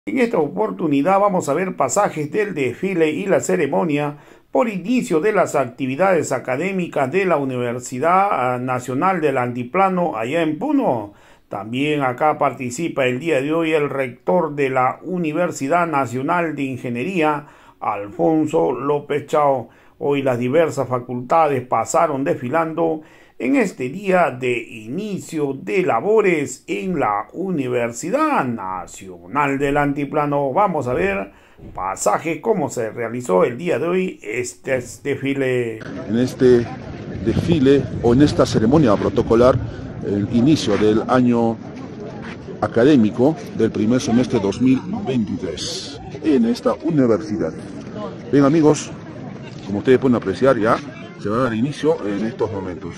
En esta oportunidad vamos a ver pasajes del desfile y la ceremonia por inicio de las actividades académicas de la Universidad Nacional del Altiplano allá en Puno. También acá participa el día de hoy el rector de la Universidad Nacional de Ingeniería, Alfonso López Chao. Hoy las diversas facultades pasaron desfilando en este día de inicio de labores en la Universidad Nacional del Altiplano. Vamos a ver pasajes cómo se realizó el día de hoy este desfile. En este desfile o en esta ceremonia protocolar, el inicio del año académico del primer semestre 2023 en esta universidad. Bien amigos, como ustedes pueden apreciar, ya se va a dar inicio en estos momentos.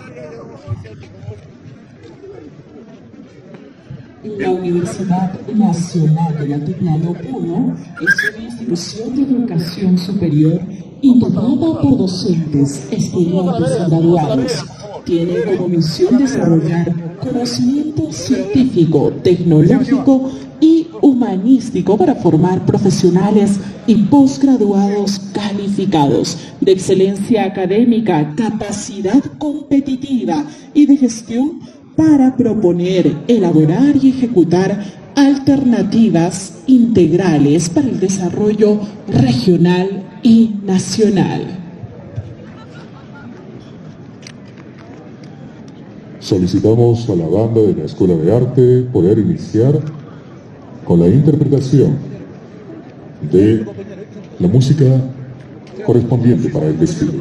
La Universidad Nacional del Altiplano Puno es una institución de educación superior integrada por docentes, estudiantes y graduados. Tiene como misión desarrollar conocimiento científico, tecnológico y humanístico para formar profesionales y posgraduados calificados de excelencia académica, capacidad competitiva y de gestión para proponer, elaborar y ejecutar alternativas integrales para el desarrollo regional y nacional. Solicitamos a la banda de la Escuela de Arte poder iniciar con la interpretación de la música correspondiente para el desfile.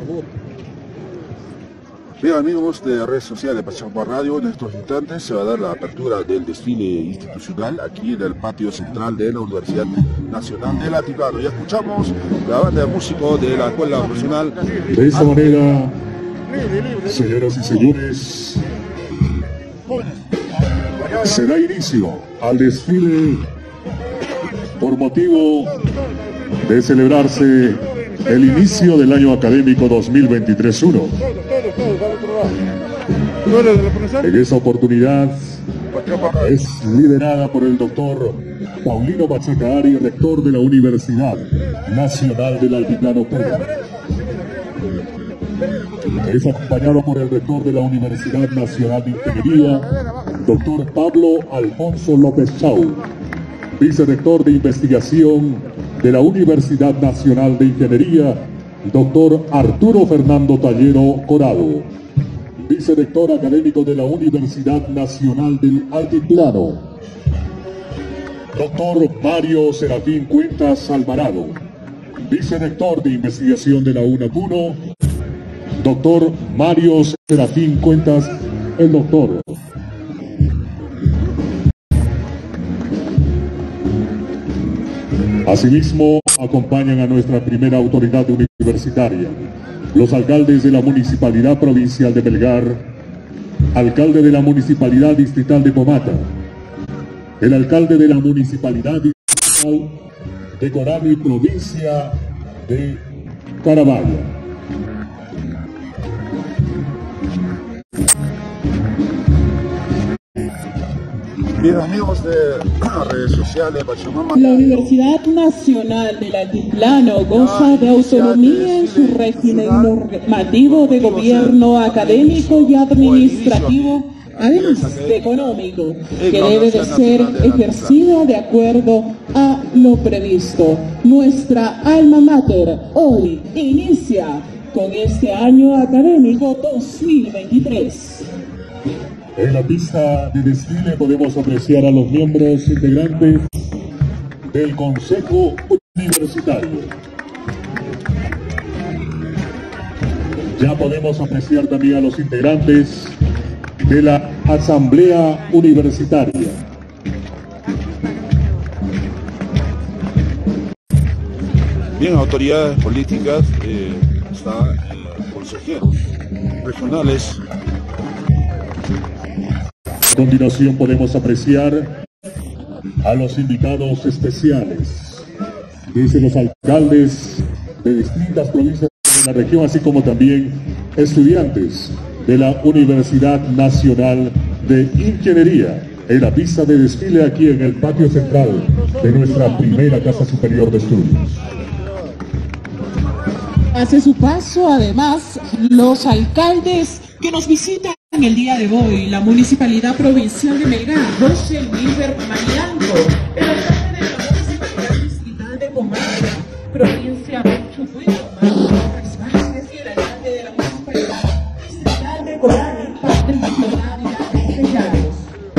Bien amigos de redes sociales de Pachamama Radio, en estos instantes se va a dar la apertura del desfile institucional aquí en el patio central de la Universidad Nacional del Altiplano. Ya escuchamos la banda de músicos de la Escuela Profesional. De esa manera, señoras y señores, se da inicio al desfile por motivo de celebrarse el inicio del año académico 2023-1. En esa oportunidad es liderada por el doctor Paulino Machacari, rector de la Universidad Nacional del Altiplano Puno. Es acompañado por el rector de la Universidad Nacional de Ingeniería, doctor Pablo Alfonso López Chao, vicerrector de investigación de la Universidad Nacional de Ingeniería, doctor Arturo Fernando Tallero Corado, vicerrector académico de la Universidad Nacional del Altiplano, doctor Mario Serafín Cuentas Alvarado, vicerrector de investigación de la UNAPUNO, doctor Mario Serafín Cuentas, el doctor. Asimismo, acompañan a nuestra primera autoridad universitaria, los alcaldes de la Municipalidad Provincial de Melgar, alcalde de la Municipalidad Distrital de Pomata, el alcalde de la Municipalidad Distrital de Corán y Provincia de Carabaya. Bien amigos de redes sociales, Pachamama. La Universidad Nacional del Altiplano goza de autonomía en su régimen normativo de gobierno académico y administrativo, además de económico, que debe de ser ejercido de acuerdo a lo previsto. Nuestra alma mater hoy inicia con este año académico 2023. En la pista de desfile podemos apreciar a los miembros integrantes del Consejo Universitario. Ya podemos apreciar también a los integrantes de la Asamblea Universitaria. Bien, autoridades políticas, están consejeros regionales. A continuación podemos apreciar a los invitados especiales, desde los alcaldes de distintas provincias de la región, así como también estudiantes de la Universidad Nacional de Ingeniería. en la pista de desfile aquí en el patio central de nuestra primera Casa Superior de Estudios. Hace su paso, además, los alcaldes que nos visitan el día de hoy, la Municipalidad Provincial de Melgar, José Wilber Mariango, el alcalde de la Municipalidad Distrital de Pomaya, Provincia de Chucuito, Marcos Vázquez, y el alcalde de la Municipalidad Distrital de Corán, Patricio Dávila Castellanos.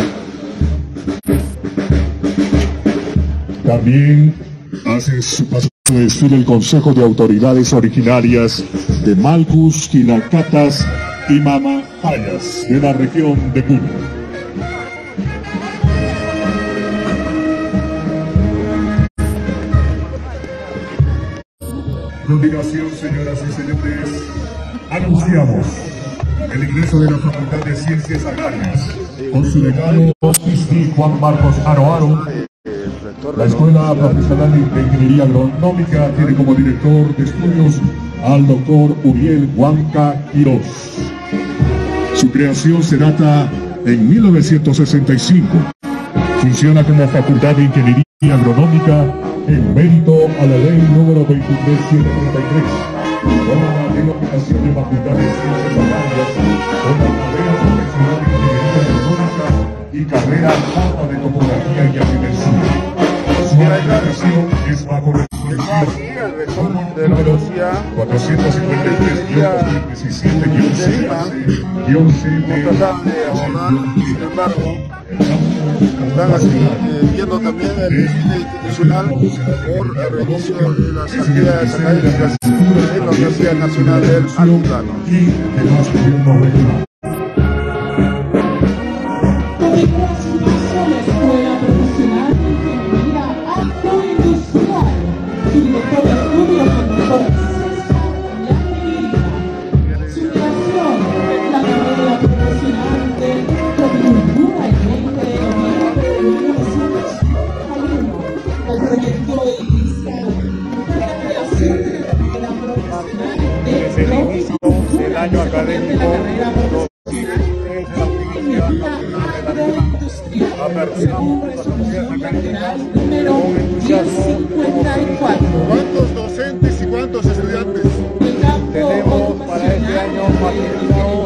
También hace su paso de desfile el Consejo de Autoridades Originarias de Malcus, Quinacatas y Mamapayas de la región de Puno. A continuación, señoras y señores, anunciamos el ingreso de la Facultad de Ciencias Agrarias con su decano Juan Marcos Aro. La Escuela Profesional de Ingeniería Agronómica tiene como director de estudios al doctor Uriel Huanca Quirós. Su creación se data en 1965. Funciona como Facultad de Ingeniería Agronómica en mérito a la ley número 23733. Toma la denominación de Facultad de Ciencias Agrarias con la carrera profesional de Ingeniería Agronómica y carrera alta de Topografía y Agricultura. Su acreditación es bajo la de la universidad 453-2017-C sin embargo, están viendo también el desfile institucional por el reinicio de las actividades académicas en la Universidad Nacional del Altiplano. El año académico ¿Cuántos docentes y cuántos estudiantes? tenemos para este año matriculado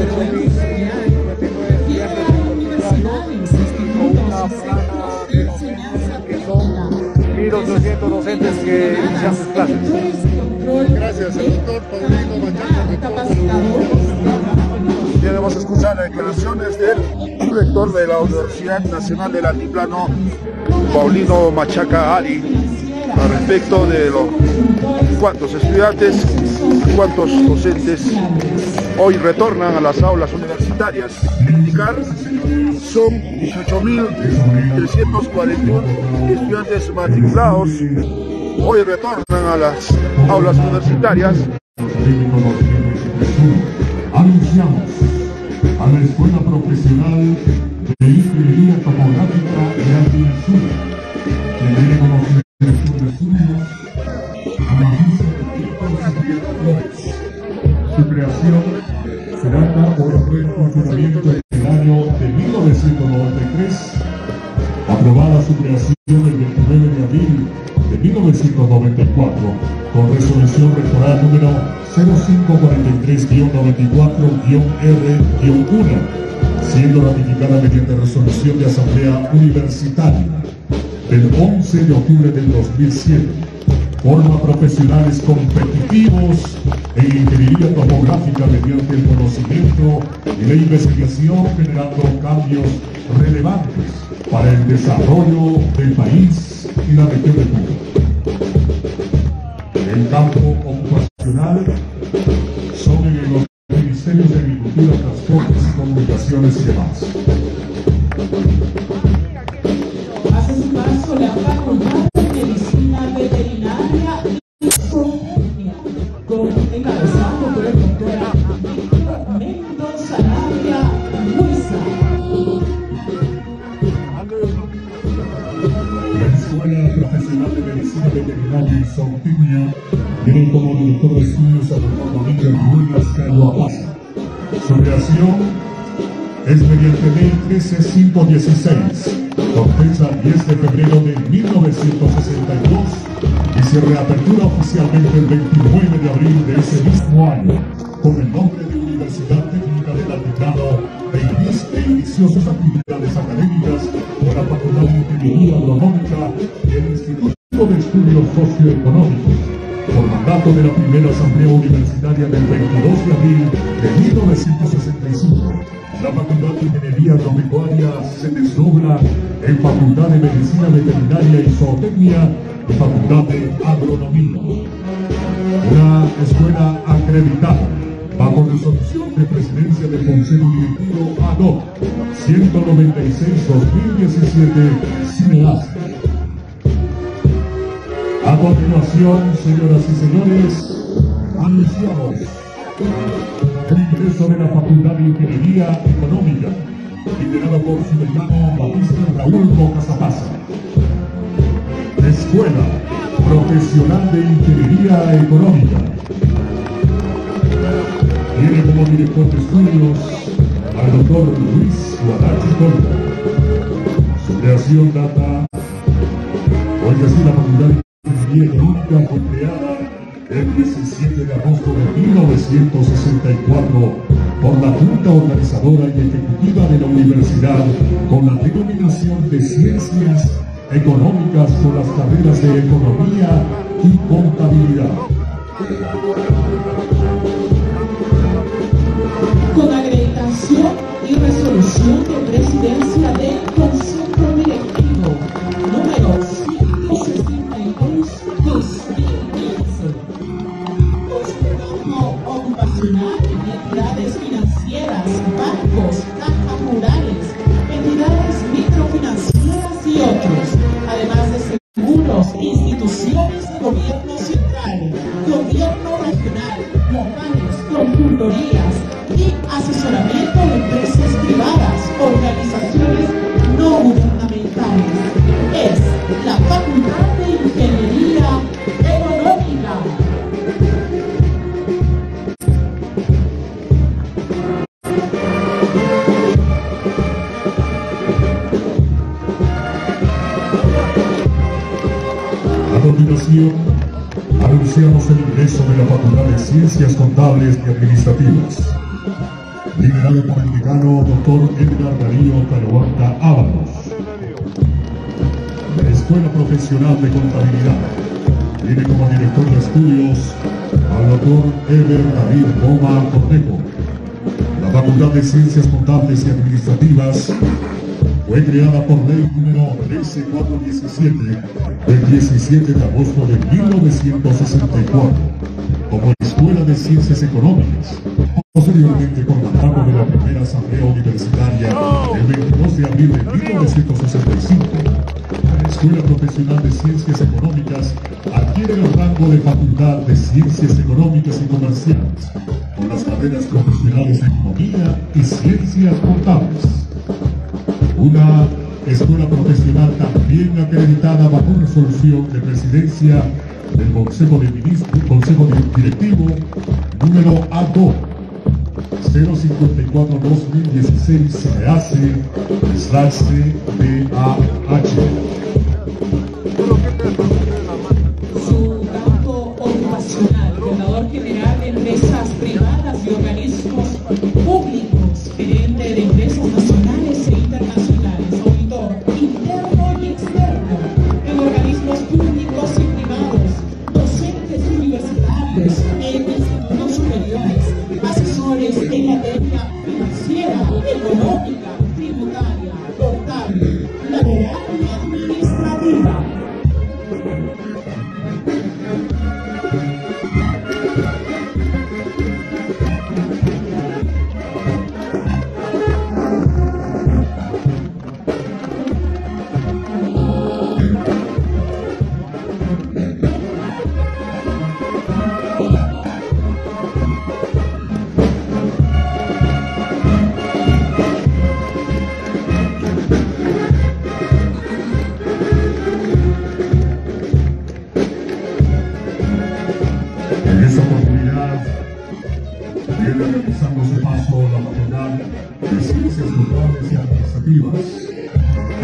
que son 1.800 docentes que inician sus clases. Gracias, el doctor Paulino Machaca. Queremos escuchar las declaraciones del rector de la Universidad Nacional del Altiplano, Paulino Machaca Ari, al respecto de cuántos estudiantes y cuántos docentes hoy retornan a las aulas universitarias. Indicar, son 18.341 estudiantes matriculados. Hoy retornan a las aulas universitarias. Anunciamos a la Escuela Profesional de Ingeniería Topográfica y Agricultura, que tiene como director de estudios a Magíster Flores. Su creación se data por el funcionamiento en el año de 1993, aprobada su creación el 29 de abril de 1994, con resolución rectoral número 0543-94-R-1, siendo ratificada mediante resolución de Asamblea Universitaria del 11 de octubre del 2007. Forma profesionales competitivos en ingeniería topográfica mediante el conocimiento y la investigación, generando cambios relevantes para el desarrollo del país y la región de Puno. En el campo ocupacional son en los ministerios de Agricultura, Transportes y Comunicaciones y demás. Hace su paso la Facultad de Medicina Veterinaria y Zootecnia, encabezado por el doctor Mendoza Navia Luisa. La Escuela Profesional de Medicina Veterinaria y Zootecnia tiene como director de estudios al doctor Domingo Ruinas Carlos Apaza. Su creación es mediante ley 13516, con fecha 10 de febrero de 1962, y se reapertura oficialmente el 29 de abril de ese mismo año, con el nombre de Universidad Técnica del Altiplano, e inició sus actividades académicas con la Facultad de Ingeniería Agronómica y el Instituto de Estudios Socioeconómicos, por mandato de la primera Asamblea Universitaria del 22 de abril de 1965. La Facultad de Ingeniería Agropecuaria se desdobla en Facultad de Medicina Veterinaria y Zootecnia y Facultad de Agronomía. Una escuela acreditada bajo resolución de presidencia del Consejo Directivo ADOC 196-2017 CINEAS. A continuación, señoras y señores, anunciamos el ingreso de la Facultad de Ingeniería Económica, liderada por su decano Magíster Raúl Bocazapasa. Escuela Profesional de Ingeniería Económica. Tiene como director de estudios al doctor Luis Guadachi Colta. Su creación data, oiga, sí, la Facultad de Ingeniería Económica fue creada el 17 de agosto de 1964 por la Junta Organizadora y Ejecutiva de la Universidad, con la denominación de Ciencias Económicas con las carreras de Economía y Contabilidad. Con acreditación y resolución de presidencia del Consejo Directivo número 162/2015, Consejo Ocupacional, entidades financieras, bancos, cajas rurales, entidades microfinancieras y otros, además de seguros, instituciones de gobierno central, gobierno regional, locales, consultorías y asesoramiento de empresas privadas, organizaciones no gubernamentales. Es la Facultad de Ingeniería Económica. A continuación, anunciamos el ingreso de la Facultad de Ciencias Contables y Administrativas, liderado por el decano Dr. Edgar Darío Caloanta Ábalos. La Escuela Profesional de Contabilidad tiene como director de estudios al Dr. Eber David Goma Cornejo. La Facultad de Ciencias Contables y Administrativas fue creada por ley número 13417 del 17 de agosto de 1964 como Escuela de Ciencias Económicas, posteriormente con mandato de la primera Asamblea Universitaria el 22 de abril de 1965. La Escuela Profesional de Ciencias Económicas adquiere el rango de Facultad de Ciencias Económicas y Comerciales, con las carreras profesionales de Economía y Ciencias Contables. Una escuela profesional también acreditada bajo resolución de presidencia del Consejo Directivo número A2 054-2016 CDAC/CDAH. Su campo ocupacional, coordinador general de empresas privadas y organismos públicos, gerente de empresas nacionales e internacionales, auditor interno y externo en organismos públicos y privados, docentes universitarios en institutos superiores, asesores en materia financiera, económica, tributaria, contable, laboral y administrativa.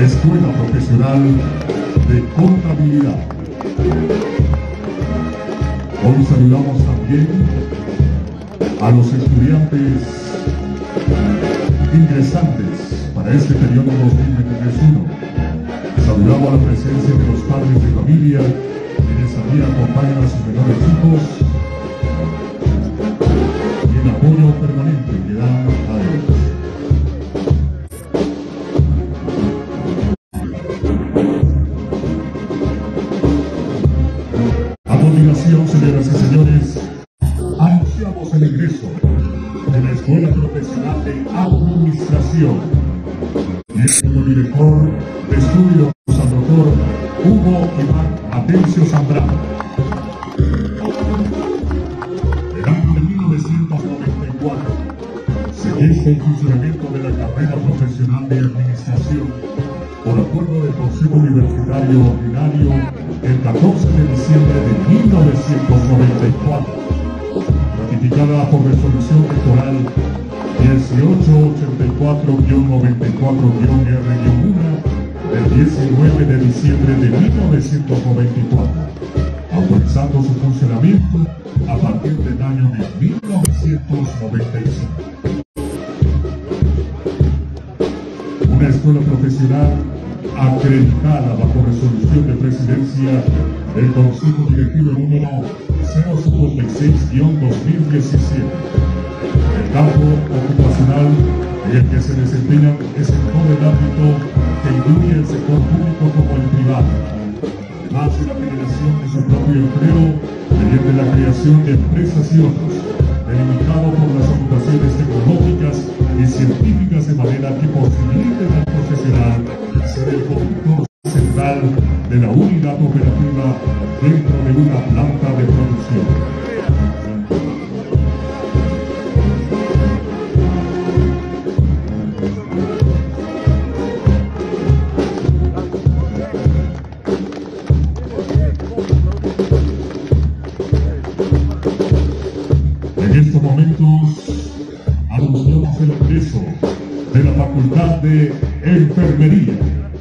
Escuela Profesional de Contabilidad. Hoy saludamos también a los estudiantes ingresantes para este periodo 2023-1. Saludamos a la presencia de los padres de familia, quienes aquí acompañan a sus menores hijos y el apoyo permanente que dan a ellos. A continuación, señoras y señores, anunciamos el ingreso de la Escuela Profesional de Administración. Y como director de estudios al doctor Hugo Iván Atencio Zambrano. El año de 1994 se gesta el funcionamiento de la carrera profesional de administración por acuerdo del Consejo Universitario Ordinario el 14 de diciembre de 1994, ratificada por resolución rectoral 1884-94-R-1 del 19 de diciembre de 1994, autorizando su funcionamiento a partir del año de 1995. Una escuela profesional acreditada bajo resolución de presidencia del Consejo Directivo número 056-2017. El campo ocupacional en el que se desempeñan es en todo el ámbito que incluye el sector público como el privado, además de la generación de su propio empleo mediante la creación de empresas y otros, delimitado por las ocupaciones tecnológicas y científicas de manera que posibiliten al profesional ser el conductor central de la unidad operativa dentro de una planta de producción. En estos momentos anunciamos el ingreso de la Facultad de Enfermería.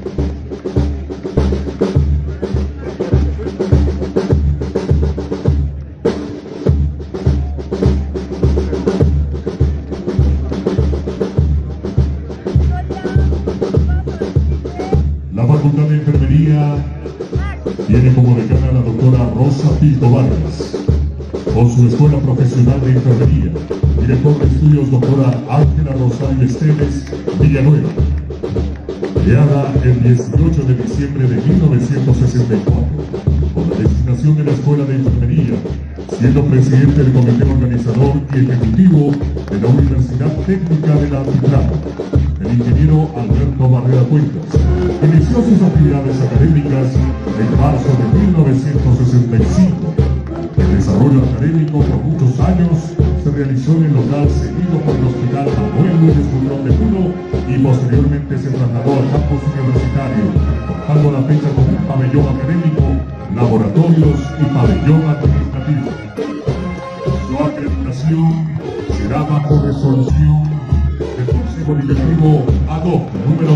La Facultad de Enfermería tiene como decana a la doctora Rosa Pinto Vargas, con su Escuela Profesional de Enfermería, director de estudios doctora Ángela Rosario Esteves Villanueva, creada el 18 de diciembre de 1964, con la designación de la Escuela de Enfermería, siendo presidente del comité organizador y ejecutivo de la Universidad Técnica del Altiplano, el ingeniero Alberto Barrera Cuentas. Inició sus actividades académicas en marzo de 1965. El desarrollo académico por muchos años se realizó en el local seguido por el Hospital Manuel Núñez Butrón de Puno y posteriormente se trasladó al campus universitario, contando la fecha con un pabellón académico, laboratorios y pabellón administrativo. Su acreditación será bajo resolución del Consejo Directivo ad hoc número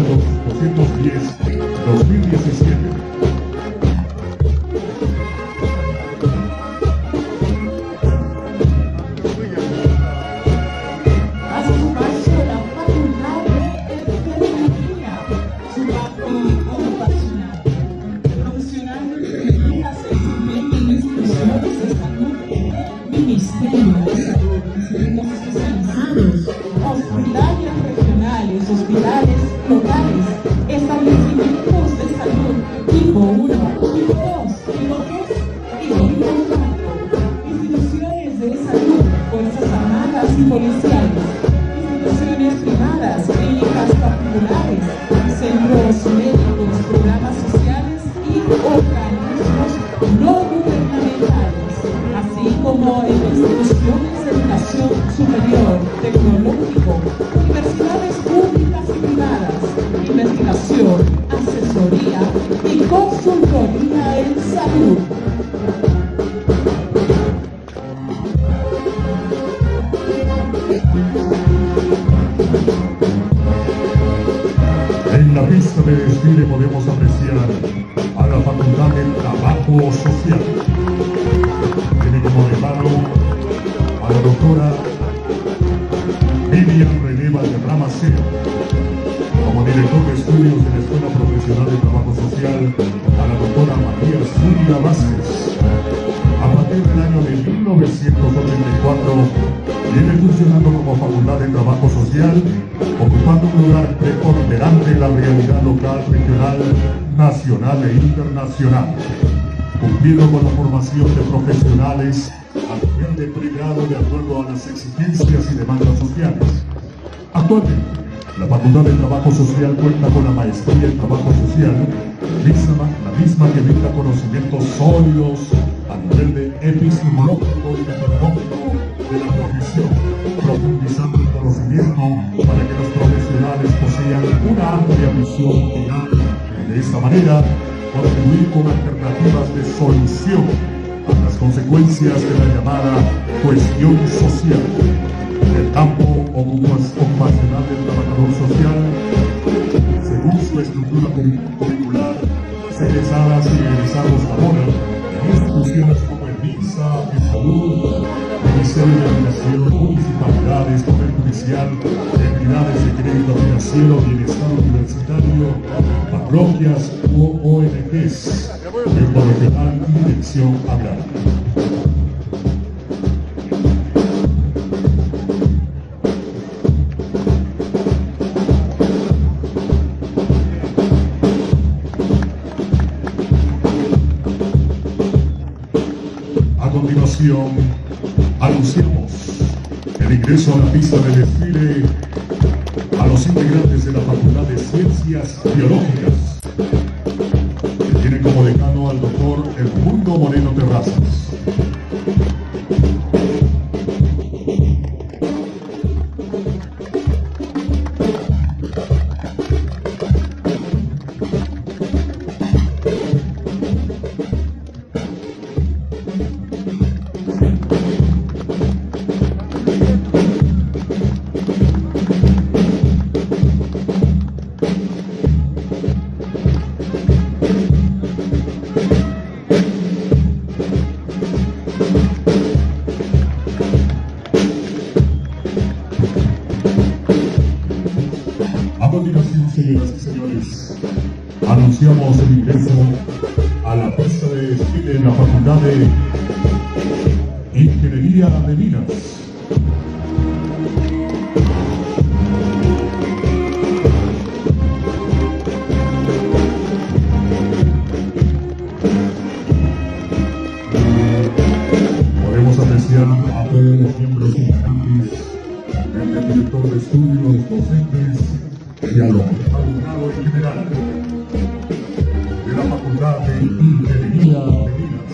210-2017. Hospitales regionales, hospitales locales, establecimientos de salud, trabajo social. Tiene como decano a la doctora Vivian René Valderrama Cero, como director de estudios de la Escuela Profesional de Trabajo Social a la doctora María Zúñiga Vázquez. A partir del año de 1984 viene funcionando como Facultad de Trabajo Social, ocupando un lugar preponderante en la realidad local, regional, nacional e internacional, cumpliendo con la formación de profesionales a nivel de pregrado de acuerdo a las exigencias y demandas sociales. Actualmente, la Facultad de Trabajo Social cuenta con la maestría en Trabajo Social, la misma que brinda conocimientos sólidos a nivel de epistemológico y metodológico de la profesión, profundizando el conocimiento para que los profesionales posean una amplia visión integral y de esta manera contribuir con alternativas de solución a las consecuencias de la llamada cuestión social. El campo ocupacional del trabajador social, según su estructura curricular, egresadas y egresados laboran en instituciones como el MINSA, el Salud, Ministerio de Educación, municipalidades, Poder Judicial, entidades de crédito financiero, bienestar universitario, parroquias u ONGs, tiempo regional y dirección agraria. Anunciamos el ingreso a la pista de desfile a los integrantes de la Facultad de Ciencias Biológicas, que tiene como decano al doctor Edmundo Moreno Terrazas. Señoras y señores, anunciamos el ingreso a la pista de desfile en la Facultad de Ingeniería de Minas. Podemos apreciar a todos los miembros integrantes, el director de estudios, docentes, y a los alumnado en general de la Facultad de Ingeniería de Minas.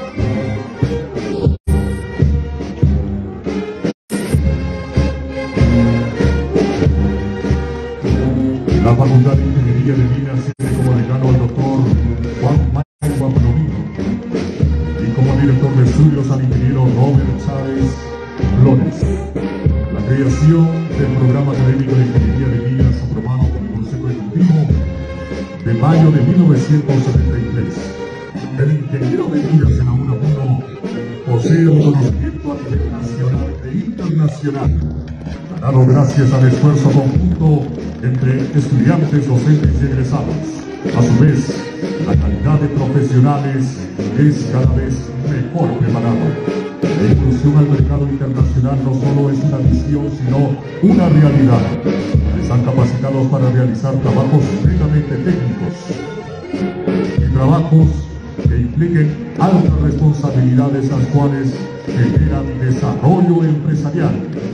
La Facultad de Ingeniería de Minas tiene como decano al doctor Juan Manuel Guapolomino y como director de estudios al ingeniero Robert Chávez Flores. La creación del programa académico de Ingeniería de Minas aprobado por el Consejo Ejecutivo de mayo de 1973. El ingeniero de Minas en la UNA posee reconocimiento a nivel nacional e internacional, ganado gracias al esfuerzo conjunto entre estudiantes, docentes y egresados. A su vez, la calidad de profesionales es cada vez mejor preparada. La inclusión al mercado internacional no solo es una visión, sino una realidad. Están capacitados para realizar trabajos netamente técnicos y trabajos que impliquen altas responsabilidades, las cuales generan desarrollo empresarial.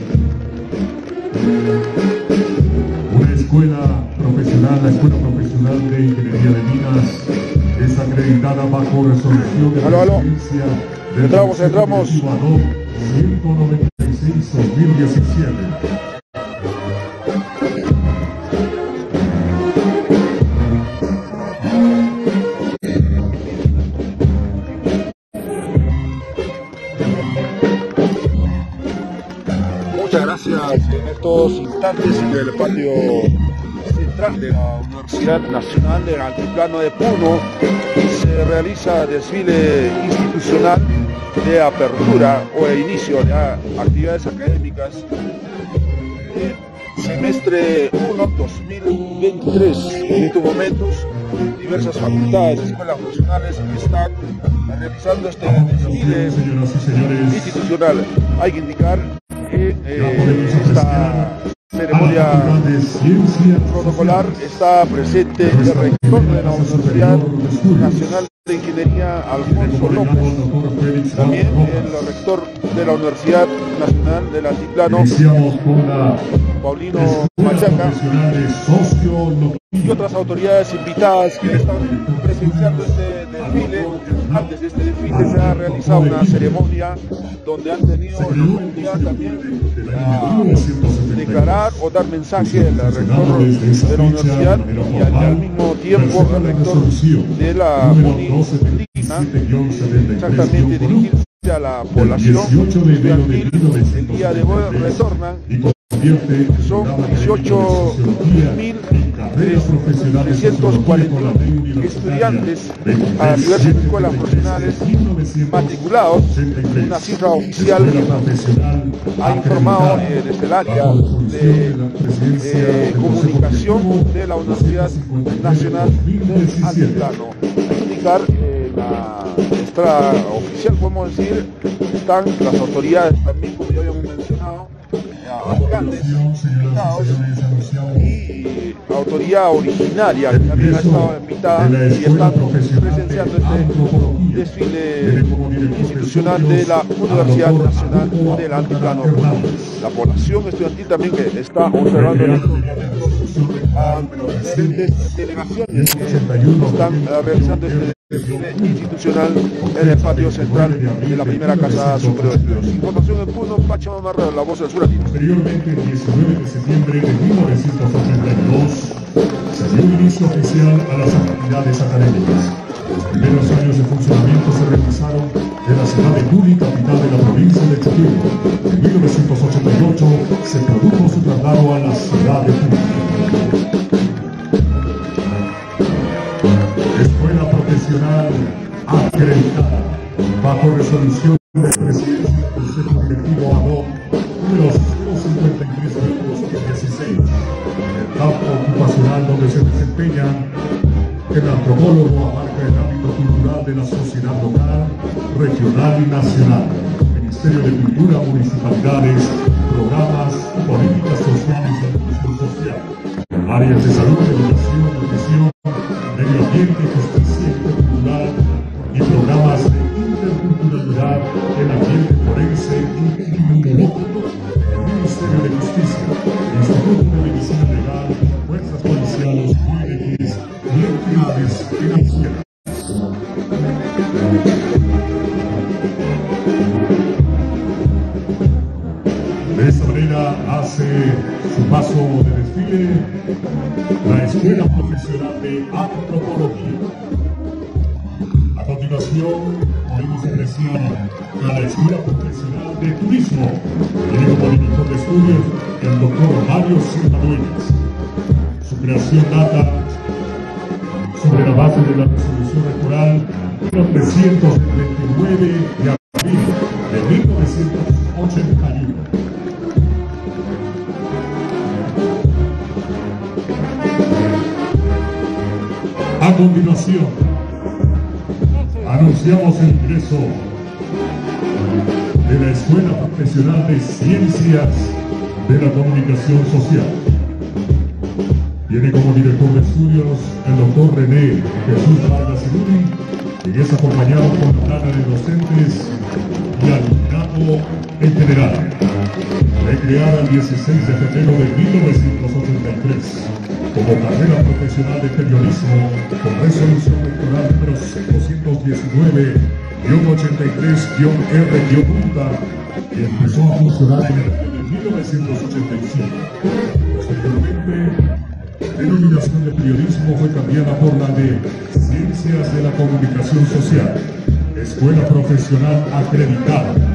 Una escuela profesional, la Escuela Profesional de Ingeniería de Minas, es acreditada bajo resolución de presidencia del Entramos. 196-2017. Muchas gracias. En estos instantes en el patio central de la Universidad Nacional del Altiplano de Puno se realiza desfile institucional de apertura o de inicio de actividades académicas semestre 1 2023. En estos momentos diversas facultades y escuelas profesionales están realizando este desfile institucional. Hay que indicar que esta ceremonia protocolar está presente el rector de la Universidad Nacional de Ingeniería, Alfonso López, también el rector de la Universidad Nacional del Altiplano, Paulino Machaca, y otras autoridades invitadas que están presenciando este desfile. Antes de este desfile se ha realizado una ceremonia donde han tenido la oportunidad también de declarar o dar mensaje al rector de la universidad y al mismo tiempo al rector de la UNI indígena, exactamente dirigirse a la población estudiantil. El día de hoy retornan, son 18.340 estudiantes a las diversas escuelas profesionales matriculados, una cifra oficial ha informado desde el área de comunicación de la Universidad Nacional del Altiplano. Hay que indicar la extra oficial, podemos decir, están las autoridades también, como ya habíamos mencionado, alcaldes, invitados y autoridad originaria que también ha estado invitada y están presenciando este desfile institucional de la Universidad Nacional del Altiplano. La población estudiantil también que está observando en estos momentos a diferentes delegaciones que están realizando este desfile institucional en el patio central de la primera Casa Superior de Estudios. Información en Puno, Pachamama Marrero, la voz del sur latino. Posteriormente, el 19 de septiembre de 1982, se dio inicio oficial a las actividades académicas. Los primeros años de funcionamiento se realizaron en la ciudad de Cuni, capital de la provincia de Choquequirao. En 1988 se produjo su traslado a la ciudad de Cuni. Escuela profesional acreditada bajo resolución de presidencia del Consejo Directivo ad hoc número 053 del 2016. El campo ocupacional donde se desempeñan el antropólogo abarca el ámbito cultural de la sociedad local, regional y nacional. Ministerio de Cultura, municipalidades, programas, políticas sociales y inclusión social. Áreas de salud, educación, nutrición, medio ambiente, justicia intercultural y programas de interculturalidad, el ambiente forense y criminológico, el Ministerio de Justicia, Instituto de Medicina Legal, Fuerzas Policiales, ONGs y entidades financieras. De esta manera hace su paso de desfile la Escuela Profesional de Antropología. A continuación, podemos apreciar a la Escuela Profesional de Turismo. Tiene como director de estudios el doctor Mario Silva Dueñas. Su creación data sobre la base de la resolución rectoral 329 de abril de 1981. A continuación, anunciamos el ingreso de la Escuela Profesional de Ciencias de la Comunicación Social. Tiene como director de estudios el doctor René Jesús Vargas Iruri, quien es acompañado por la plana de docentes y alumnado en general. Fue creada el 16 de febrero de 1983 como carrera profesional de periodismo con resolución rectoral número 519-83-R-Punta y empezó a funcionar en el año de 1985. Posteriormente, la denominación de periodismo fue cambiada por la de Ciencias de la Comunicación Social, Escuela Profesional Acreditada.